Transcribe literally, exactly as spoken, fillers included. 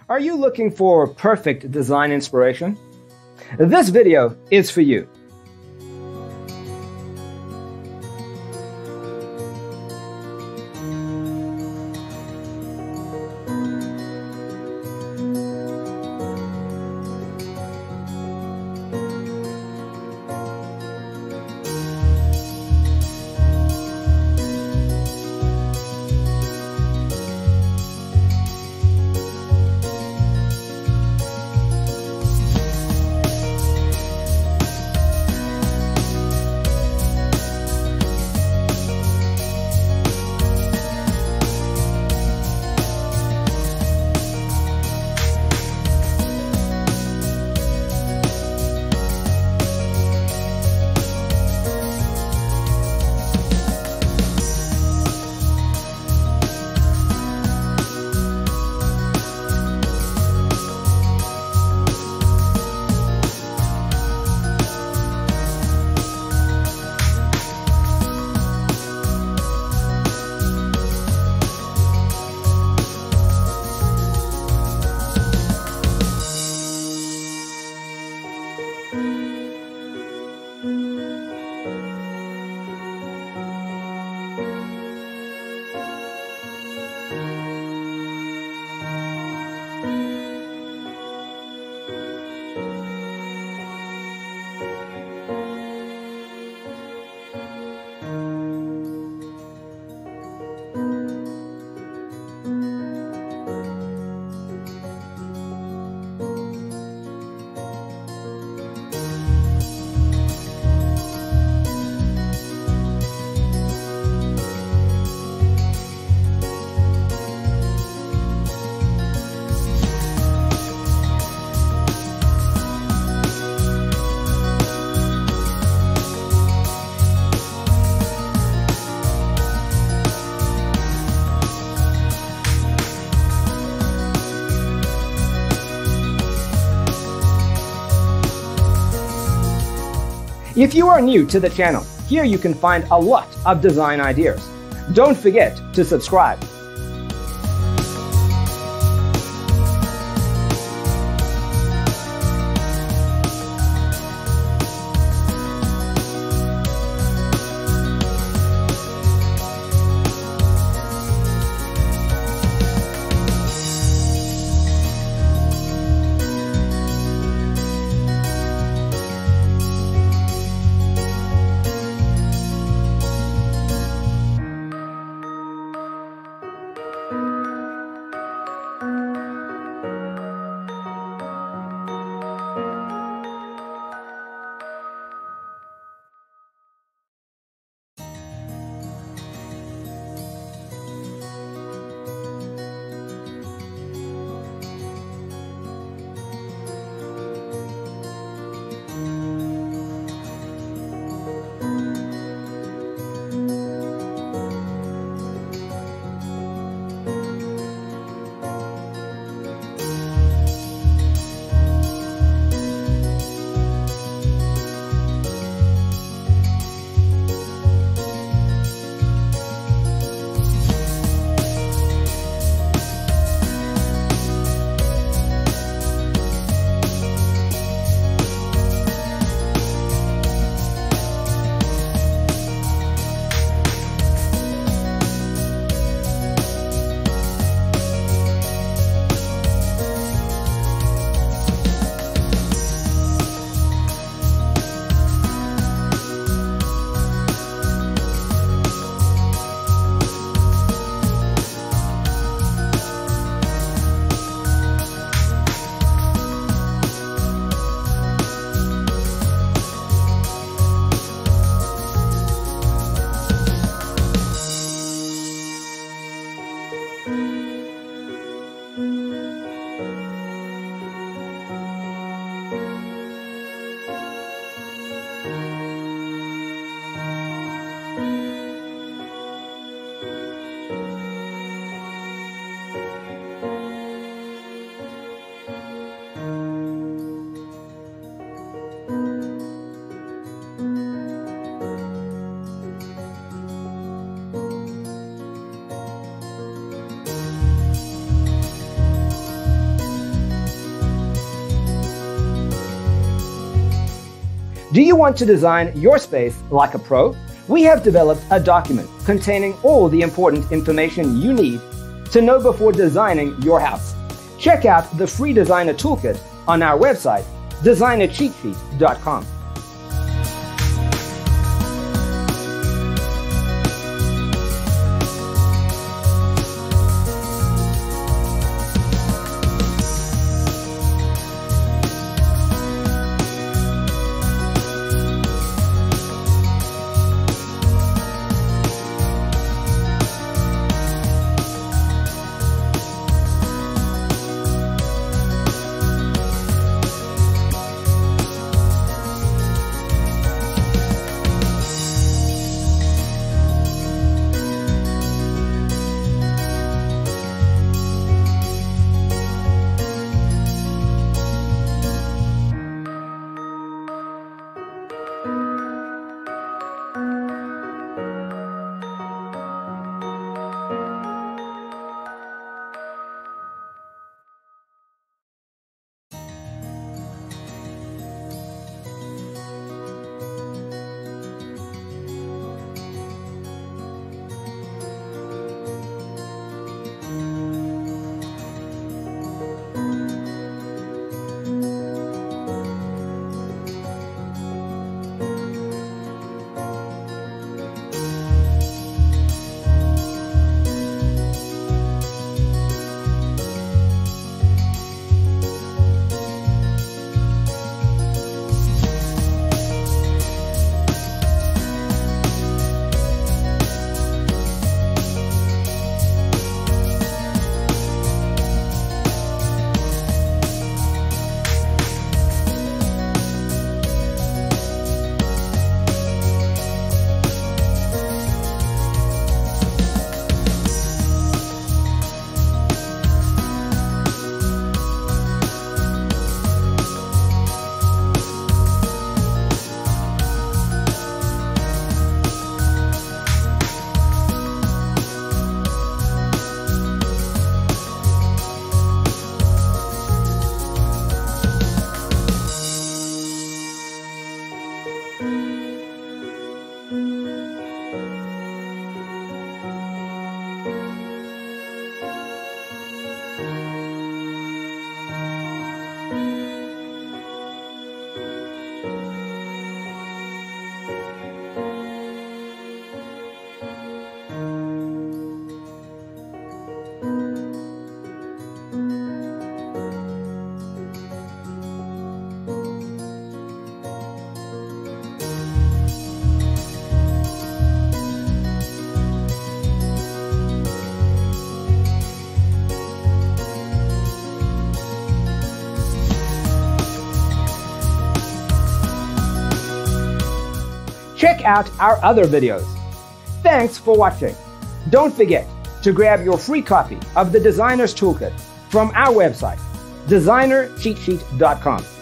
Are you looking for perfect design inspiration? This video is for you. If you are new to the channel, here you can find a lot of design ideas. Don't forget to subscribe. Do you want to design your space like a pro? We have developed a document containing all the important information you need to know before designing your house. Check out the free designer toolkit on our website, designer cheat sheet dot com. Check out our other videos. Thanks for watching. Don't forget to grab your free copy of the Designer's Toolkit from our website, designer cheat sheet dot com.